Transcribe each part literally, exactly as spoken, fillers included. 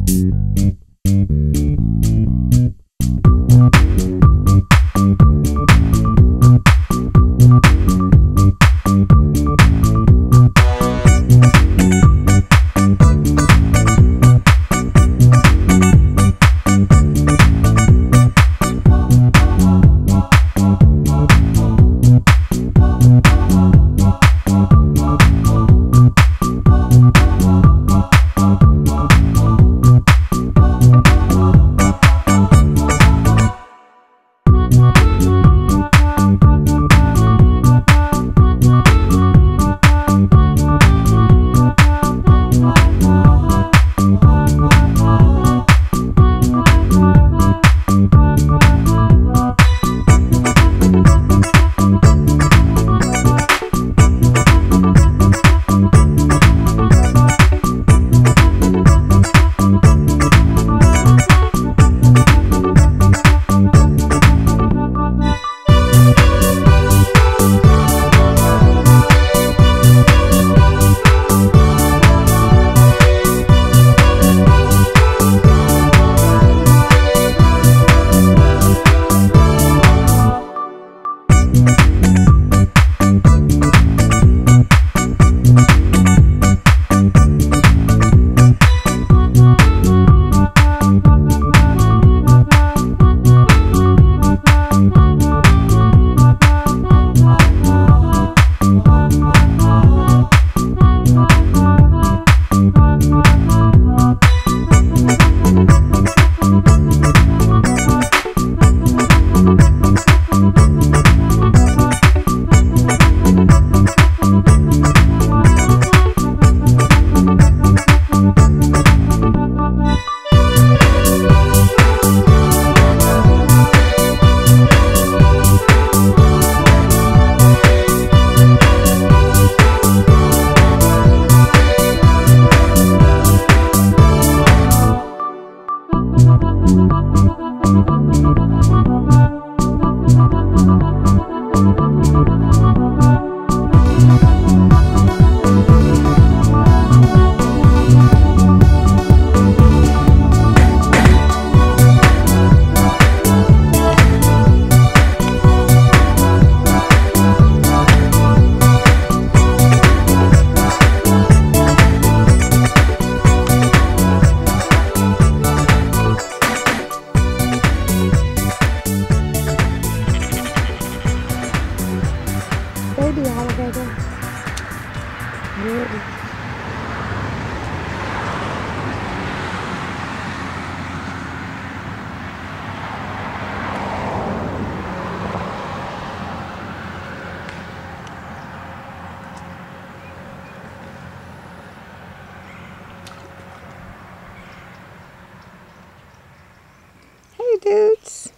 Dudes.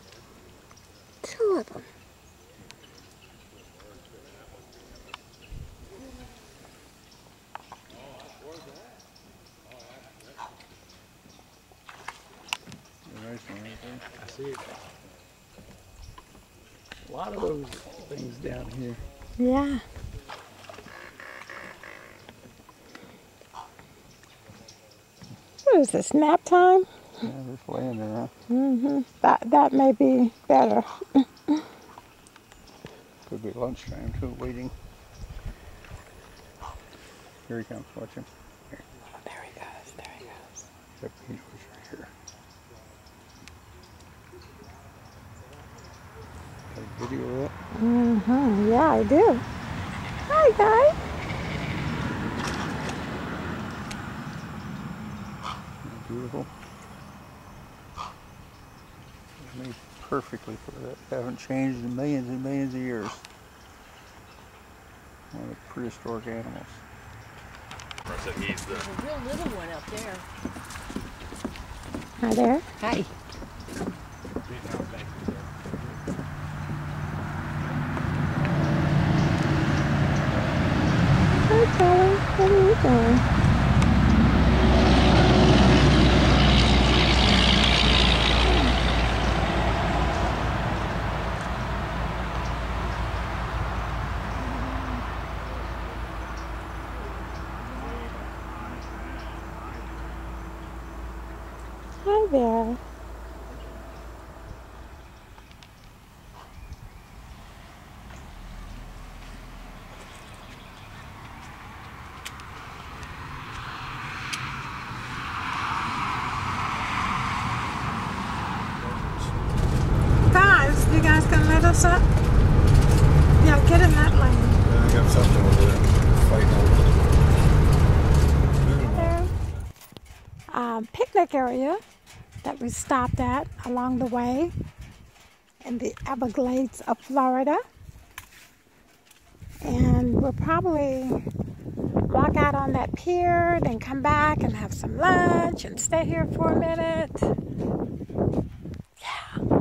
Two of them. I see it. A lot of those things down here. Yeah. What is this, nap time? Yeah, just laying there, huh? Mm-hmm. That, that may be better. Could be lunchtime too, waiting. Here he comes, watch him. Here. Oh, there he goes, there he goes. Yep, he goes right here. Got a video of that? Mm-hmm. Yeah, I do. Hi, guy. Beautiful. Made perfectly for that. Haven't changed in millions and millions of years. One of the prehistoric animals. I said he's the... There's a real little one up there. Hi there. Hi. Hi, Kelly. What are you doing? Hi there. Guys, you guys gonna let us up? Yeah, get in that lane. Yeah, I got something over there fighting over There. Um, picnic area that we stopped at along the way in the Everglades of Florida. And we'll probably walk out on that pier, then come back and have some lunch and stay here for a minute. Yeah.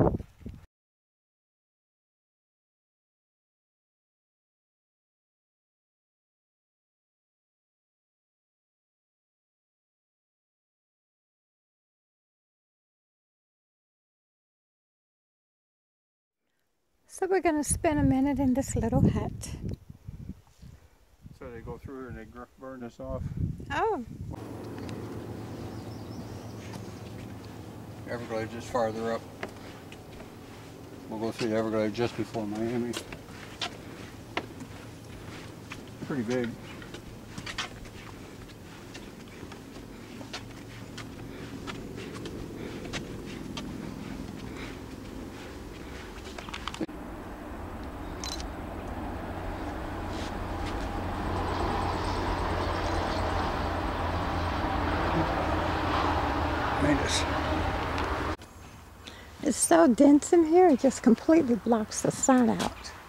So we're going to spend a minute in this little hut. So they go through here and they gr- burn this off. Oh. Everglades is farther up. We'll go through the Everglades just before Miami. Pretty big. Tremendous. It's so dense in here, it just completely blocks the sun out.